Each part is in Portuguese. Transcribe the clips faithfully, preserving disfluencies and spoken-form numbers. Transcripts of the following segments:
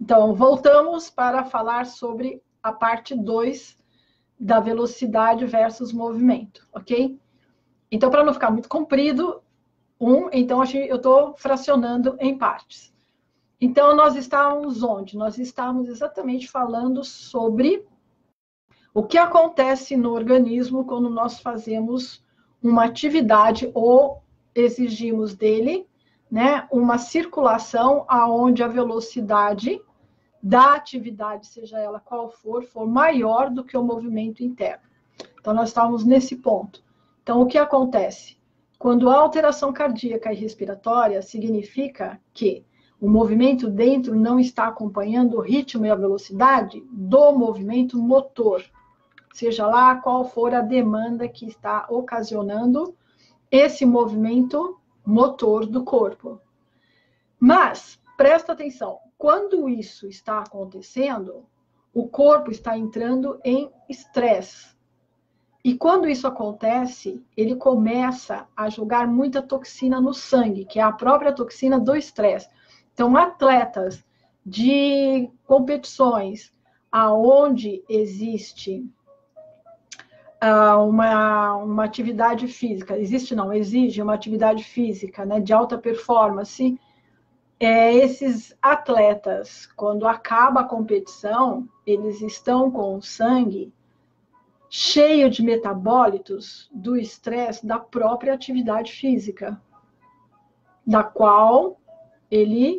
Então, voltamos para falar sobre a parte dois da velocidade versus movimento, ok? Então, para não ficar muito comprido, um, então eu estou fracionando em partes. Então, nós estávamos onde? Nós estávamos exatamente falando sobre o que acontece no organismo quando nós fazemos uma atividade ou exigimos dele, né, uma circulação aonde a velocidade da atividade, seja ela qual for, for maior do que o movimento interno. Então, nós estávamos nesse ponto. Então, o que acontece? Quando há alteração cardíaca e respiratória, significa que o movimento dentro não está acompanhando o ritmo e a velocidade do movimento motor, seja lá qual for a demanda que está ocasionando esse movimento motor do corpo. Mas, presta atenção, quando isso está acontecendo, o corpo está entrando em estresse. E quando isso acontece, ele começa a jogar muita toxina no sangue, que é a própria toxina do estresse. Então, atletas de competições aonde existe uh, uma, uma atividade física, existe não, exige uma atividade física, né, de alta performance, é, esses atletas, quando acaba a competição, eles estão com o sangue cheio de metabólitos do estresse da própria atividade física, da qual ele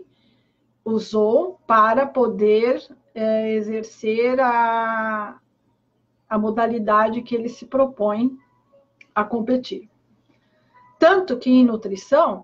usou para poder é, exercer a, a modalidade que ele se propõe a competir. Tanto que em nutrição,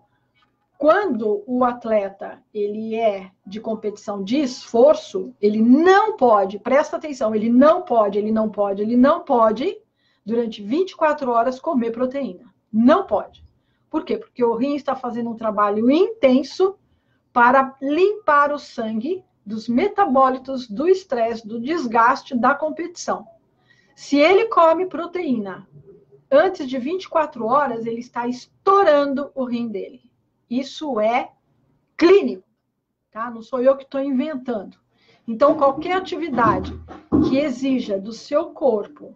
quando o atleta ele é de competição de esforço, ele não pode, presta atenção, ele não pode, ele não pode, ele não pode, durante vinte e quatro horas, comer proteína. Não pode. Por quê? Porque o rim está fazendo um trabalho intenso para limpar o sangue dos metabólitos, do estresse, do desgaste da competição. Se ele come proteína antes de vinte e quatro horas, ele está estourando o rim dele. Isso é clínico, tá? Não sou eu que estou inventando. Então, qualquer atividade que exija do seu corpo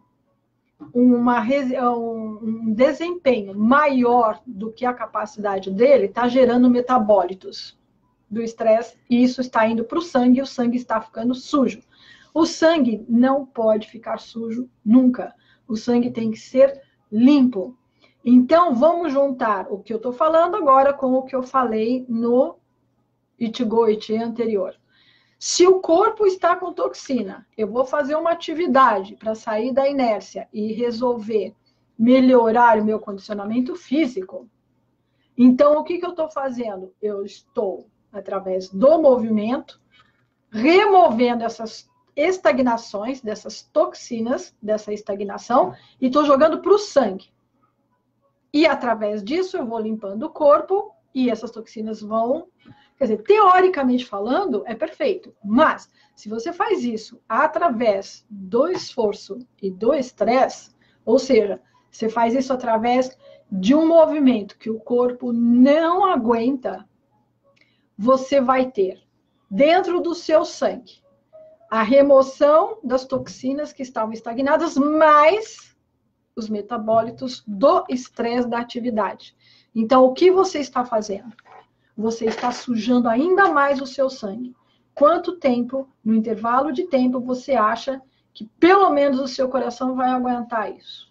uma, um desempenho maior do que a capacidade dele, está gerando metabólitos do estresse, e isso está indo para o sangue, e o sangue está ficando sujo. O sangue não pode ficar sujo nunca. O sangue tem que ser limpo. Então, vamos juntar o que eu estou falando agora com o que eu falei no Itigoite anterior. Se o corpo está com toxina, eu vou fazer uma atividade para sair da inércia e resolver melhorar o meu condicionamento físico. Então, o que, que eu estou fazendo? Eu estou, através do movimento, removendo essas estagnações, dessas toxinas, dessa estagnação, e estou jogando para o sangue. E, através disso, eu vou limpando o corpo e essas toxinas vão... Quer dizer, teoricamente falando, é perfeito. Mas, se você faz isso através do esforço e do estresse, ou seja, você faz isso através de um movimento que o corpo não aguenta, você vai ter, dentro do seu sangue, a remoção das toxinas que estavam estagnadas, mais os metabólitos do estresse da atividade. Então, o que você está fazendo? Você está sujando ainda mais o seu sangue. Quanto tempo, no intervalo de tempo, você acha que pelo menos o seu coração vai aguentar isso?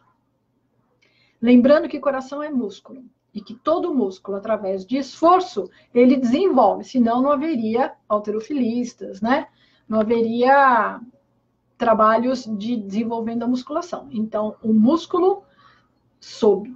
Lembrando que coração é músculo. E que todo músculo, através de esforço, ele desenvolve. Senão não haveria halterofilistas, né? Não haveria trabalhos de desenvolvendo a musculação. Então, o músculo, sob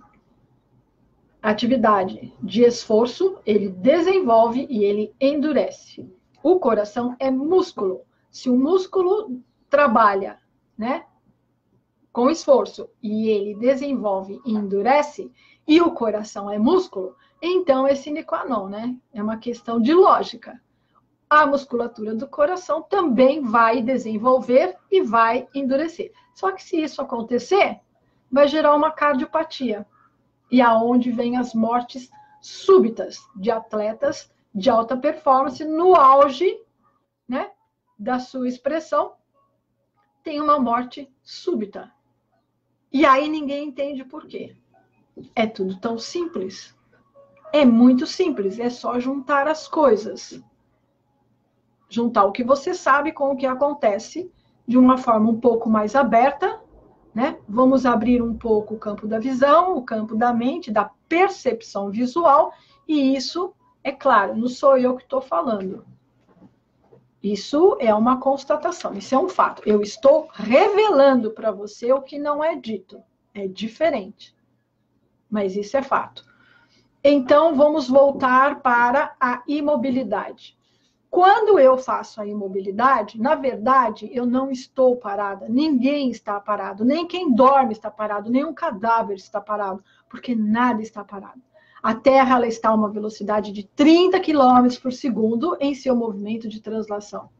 atividade de esforço, ele desenvolve e ele endurece. O coração é músculo. Se o músculo trabalha, né, com esforço e ele desenvolve e endurece, e o coração é músculo, então é sine qua non, né? É uma questão de lógica. A musculatura do coração também vai desenvolver e vai endurecer. Só que se isso acontecer, vai gerar uma cardiopatia. E aonde vem as mortes súbitas de atletas de alta performance no auge, né, da sua expressão, tem uma morte súbita. E aí ninguém entende por quê. É tudo tão simples. É muito simples, é só juntar as coisas. Juntar o que você sabe com o que acontece de uma forma um pouco mais aberta, né? Vamos abrir um pouco o campo da visão, o campo da mente, da percepção visual, e isso, é claro, não sou eu que estou falando. Isso é uma constatação, isso é um fato. Eu estou revelando para você o que não é dito. É diferente. Mas isso é fato. Então, vamos voltar para a imobilidade. Quando eu faço a imobilidade, na verdade, eu não estou parada. Ninguém está parado. Nem quem dorme está parado. Nem um cadáver está parado. Porque nada está parado. A Terra ela está a uma velocidade de trinta quilômetros por segundo em seu movimento de translação.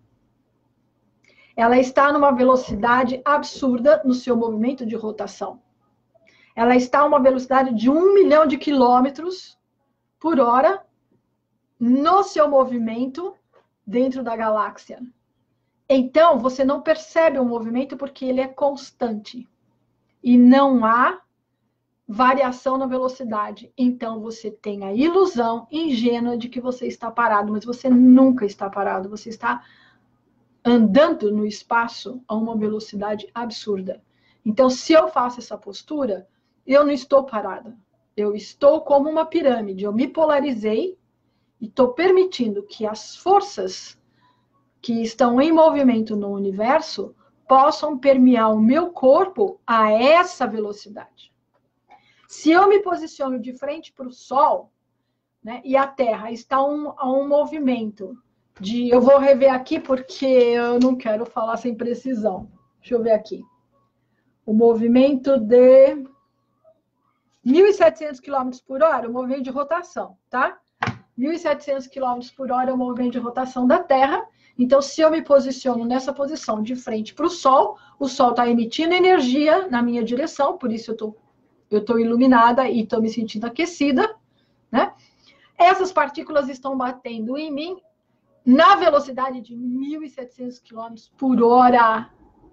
Ela está numa velocidade absurda no seu movimento de rotação. Ela está a uma velocidade de um milhão de quilômetros por hora no seu movimento dentro da galáxia. Então, você não percebe o movimento porque ele é constante. E não há variação na velocidade. Então, você tem a ilusão ingênua de que você está parado, mas você nunca está parado. Você está andando no espaço a uma velocidade absurda. Então, se eu faço essa postura, eu não estou parada. Eu estou como uma pirâmide. Eu me polarizei e estou permitindo que as forças que estão em movimento no universo possam permear o meu corpo a essa velocidade. Se eu me posiciono de frente para o Sol, né, e a Terra está um, a um movimento de... Eu vou rever aqui porque eu não quero falar sem precisão. Deixa eu ver aqui. O movimento de mil e setecentos quilômetros por hora, o movimento de rotação, tá? mil e setecentos quilômetros por hora é o movimento de rotação da Terra. Então, se eu me posiciono nessa posição de frente para o Sol, o Sol está emitindo energia na minha direção, por isso eu tô, eu tô iluminada e estou me sentindo aquecida, né? Essas partículas estão batendo em mim na velocidade de mil e setecentos quilômetros por hora.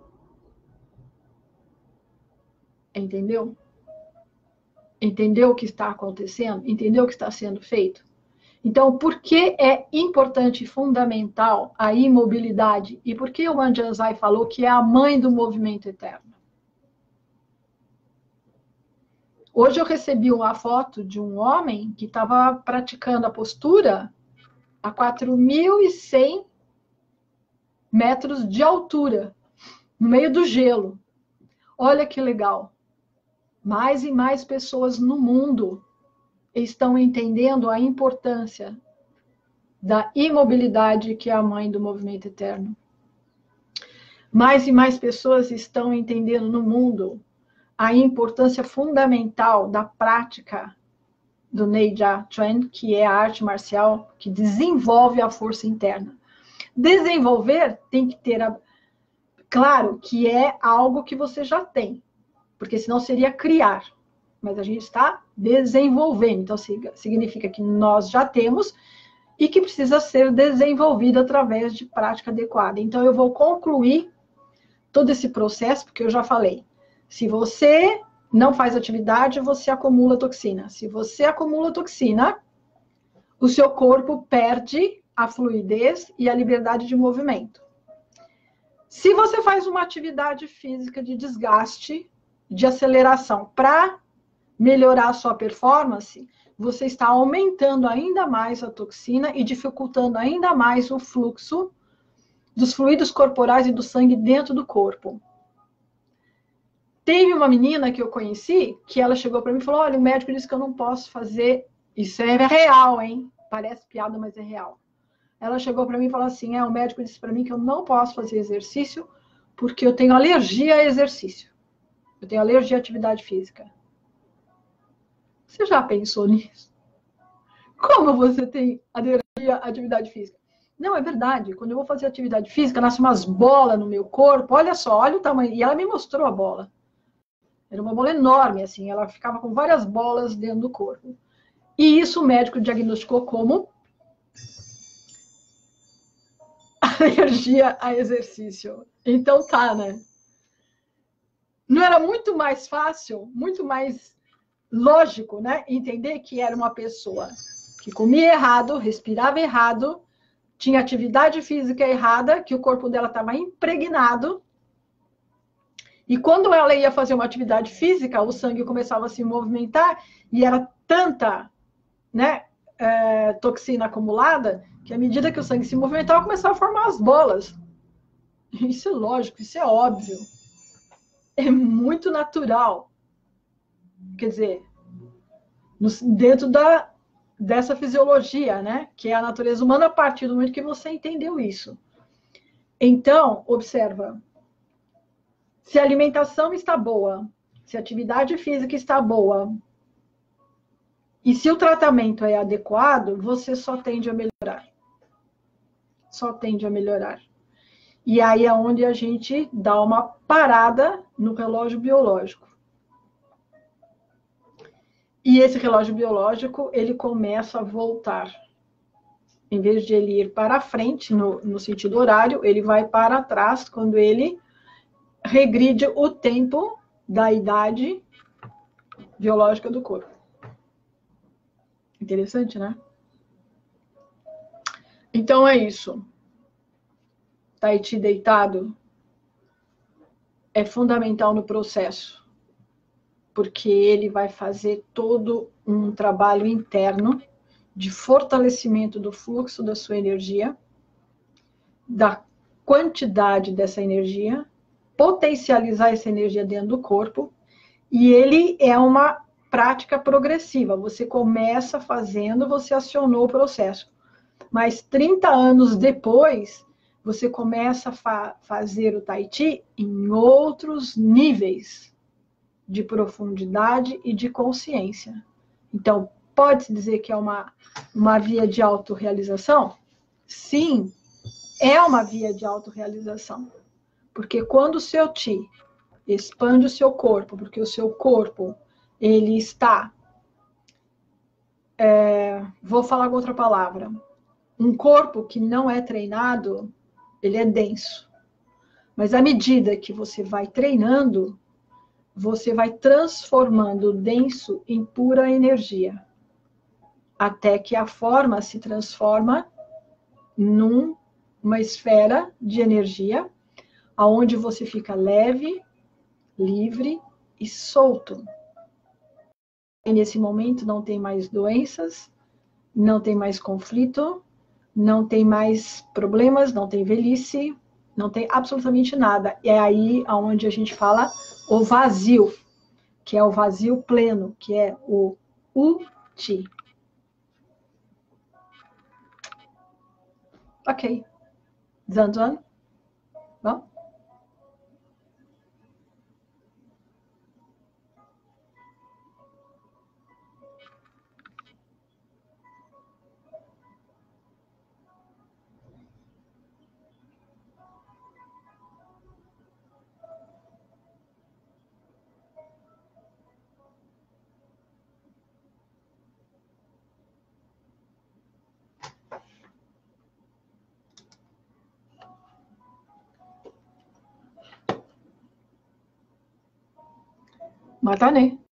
Entendeu? Entendeu o que está acontecendo? Entendeu o que está sendo feito? Então, por que é importante e fundamental a imobilidade? E por que o Manjazai falou que é a mãe do movimento eterno? Hoje eu recebi uma foto de um homem que estava praticando a postura a quatro mil e cem metros de altura, no meio do gelo. Olha que legal. Mais e mais pessoas no mundo estão entendendo a importância da imobilidade, que é a mãe do movimento eterno. Mais e mais pessoas estão entendendo no mundo a importância fundamental da prática do Neija Tuen, que é a arte marcial que desenvolve a força interna. Desenvolver tem que ter... A... Claro que é algo que você já tem, porque senão seria criar. Mas a gente está desenvolvendo. Então, significa que nós já temos e que precisa ser desenvolvido através de prática adequada. Então, eu vou concluir todo esse processo, porque eu já falei. Se você não faz atividade, você acumula toxina. Se você acumula toxina, o seu corpo perde a fluidez e a liberdade de movimento. Se você faz uma atividade física de desgaste, de aceleração, para melhorar a sua performance, você está aumentando ainda mais a toxina e dificultando ainda mais o fluxo dos fluidos corporais e do sangue dentro do corpo. Teve uma menina que eu conheci, que ela chegou para mim e falou, olha, o médico disse que eu não posso fazer... Isso é real, hein? Parece piada, mas é real. Ela chegou para mim e falou assim, é, o médico disse para mim que eu não posso fazer exercício porque eu tenho alergia a exercício. Eu tenho alergia à atividade física. Você já pensou nisso? Como você tem alergia à atividade física? Não, é verdade. Quando eu vou fazer atividade física, nasce umas bolas no meu corpo. Olha só, olha o tamanho. E ela me mostrou a bola. Era uma bola enorme, assim. Ela ficava com várias bolas dentro do corpo. E isso o médico diagnosticou como... alergia a exercício. Então tá, né? Não era muito mais fácil, muito mais lógico, né? Entender que era uma pessoa que comia errado, respirava errado, tinha atividade física errada, que o corpo dela estava impregnado. E quando ela ia fazer uma atividade física, o sangue começava a se movimentar e era tanta, né, é, toxina acumulada que à medida que o sangue se movimentava, começava a formar as bolas. Isso é lógico, isso é óbvio. É muito natural. Quer dizer, dentro da, dessa fisiologia, né, que é a natureza humana, a partir do momento que você entendeu isso. Então, observa. Se a alimentação está boa, se a atividade física está boa, e se o tratamento é adequado, você só tende a melhorar. Só tende a melhorar. E aí é onde a gente dá uma parada no relógio biológico. E esse relógio biológico, ele começa a voltar. Em vez de ele ir para frente, no, no sentido horário, ele vai para trás quando ele regride o tempo da idade biológica do corpo. Interessante, né? Então é isso. Tai Chi deitado é fundamental no processo, porque ele vai fazer todo um trabalho interno de fortalecimento do fluxo da sua energia, da quantidade dessa energia, potencializar essa energia dentro do corpo, e ele é uma prática progressiva. Você começa fazendo, você acionou o processo. Mas trinta anos depois, você começa a fa fazer o Tai Chi em outros níveis de profundidade e de consciência. Então, pode-se dizer que é uma, uma via de autorrealização? Sim, é uma via de autorrealização. Porque quando o seu Chi expande o seu corpo, porque o seu corpo, ele está... É, vou falar com outra palavra. Um corpo que não é treinado, ele é denso. Mas à medida que você vai treinando, você vai transformando o denso em pura energia. Até que a forma se transforma numa esfera de energia, onde você fica leve, livre e solto. E nesse momento não tem mais doenças, não tem mais conflito, não tem mais problemas, não tem velhice, não tem absolutamente nada. É aí onde a gente fala o vazio, que é o vazio pleno, que é o U-Chi. Ok. Zanzan? Bom? Matane.